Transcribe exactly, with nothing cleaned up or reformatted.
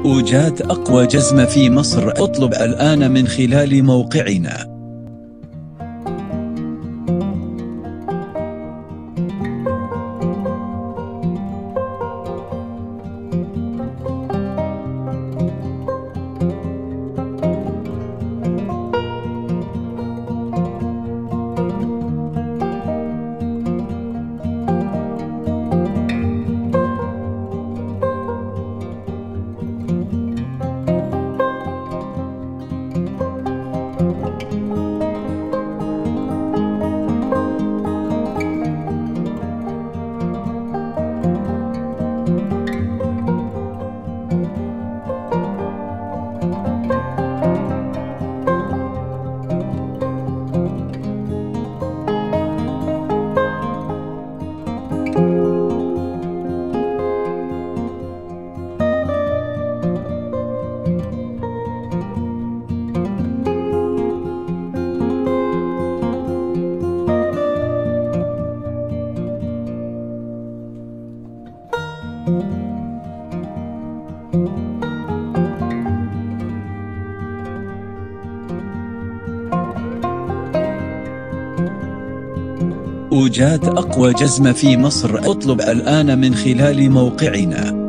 أوجات أقوى جزمة في مصر. اطلب الآن من خلال موقعنا. أوجات أقوى جزمة في مصر. اطلب الآن من خلال موقعنا.